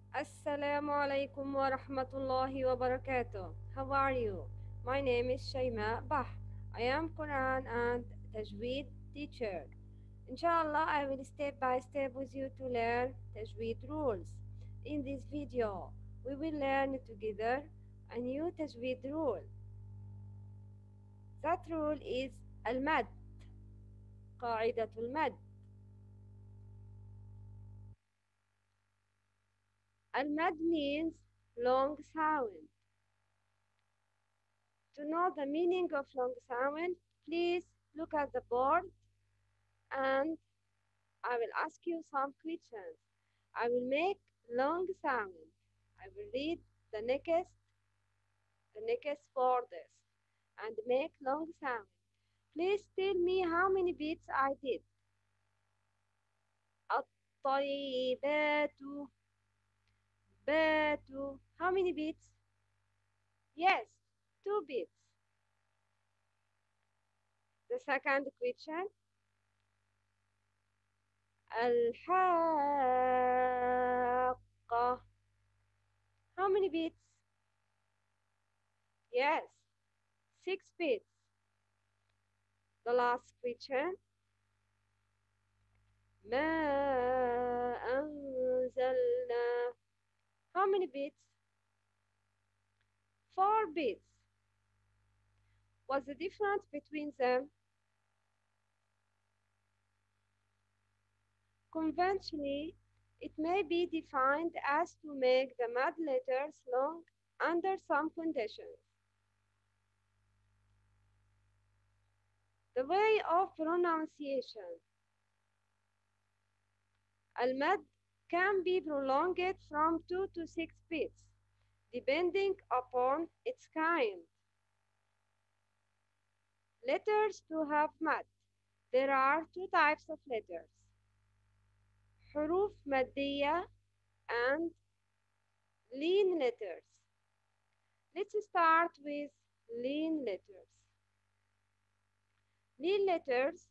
Assalamu alaikum wa rahmatullahi wa barakatuh. How are you? My name is Shaima Bah. I am Quran and Tajweed teacher. Inshallah, I will step by step with you to learn Tajweed rules. In this video, we will learn together a new Tajweed rule. That rule is Al-Mad, قاعدة المد. Al-Mad means long sound. To know the meaning of long sound, please look at the board and I will ask you some questions. I will make long sound. I will read the next words and make long sound. Please tell me how many beats I did. الطيبات بات. How many beats? Yes, 2 beats. The second question. الحاقة. How many beats? Yes, 6 beats. The last question. ما أنزلنا. How many beats? 4 beats. What's the difference between them? Conventionally, it may be defined as to make the mad letters long under some conditions. The way of pronunciation. Al-mad can be prolonged from 2 to 6 beats, depending upon its kind. Letters to have mad. There are 2 types of letters. حروف مادية and lean letters. Let's start with lean letters. Lean letters,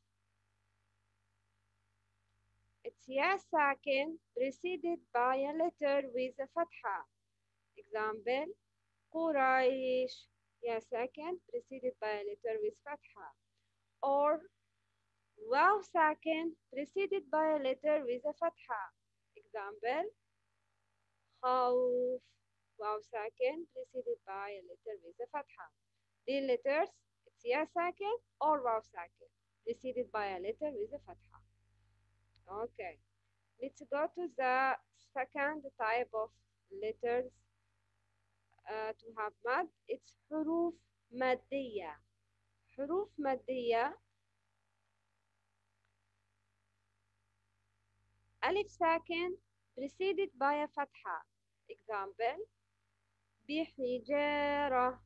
it's ya sakin preceded by a letter with a fatha. Example, Quraish, ya sakin preceded by a letter with fatha. Or waw sakin preceded by a letter with a fatha. Example, khawf, waw sakin preceded by a letter with a fatha. The letters, it's ya sakin or waw sakin preceded by a letter with a fatha. Okay, let's go to the second type of letters to have mad. It's حروف مادية. حروف مادية. ألف ساكن preceded by a فتحة. Example, بحجارة.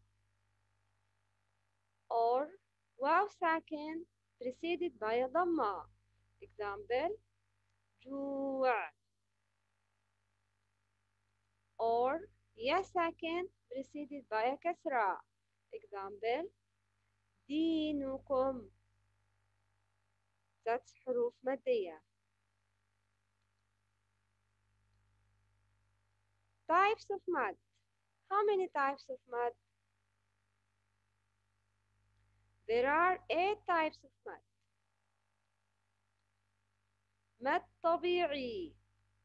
Or واو ساكن preceded by a ضمة. Example, جوع. Or يا ساكن preceded by a كسرة. Example, دينكم. That's حروف مادية. Types of mad. How many types of mad? There are 8 types of mad. مد طبيعي.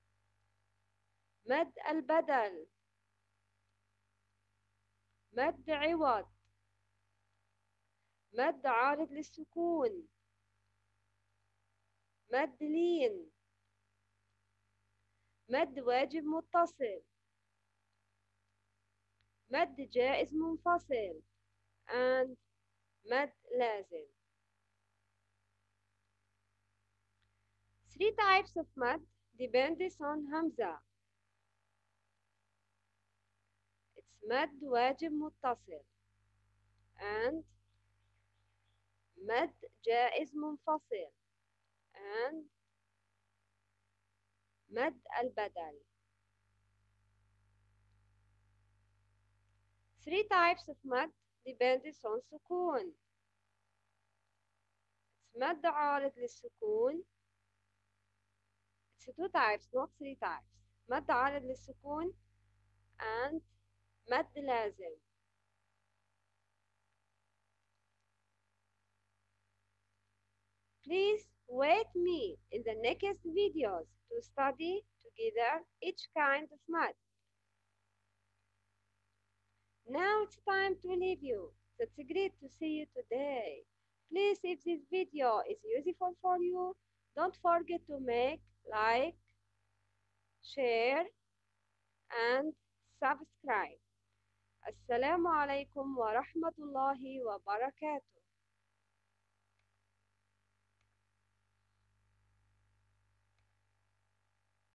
مد البدل. مد عوض. مد عارض للسكون. مد لين. مد واجب متصل. مد جائز منفصل. and مد لازم. 3 types of mad depends on همزة. It's مد واجب متصل and مد جائز منفصل and مد البدل. 3 types of mad depends on سكون. It's مد عارض للسكون. It's 2 types, not 3 types. مد عارض للسكون and مد لازم. Please wait me in the next videos to study together each kind of math. Now it's time to leave you. That's great to see you today. Please, if this video is useful for you, don't forget to make like, share, and subscribe. Assalamu alaikum wa rahmatullahi wa barakatuh.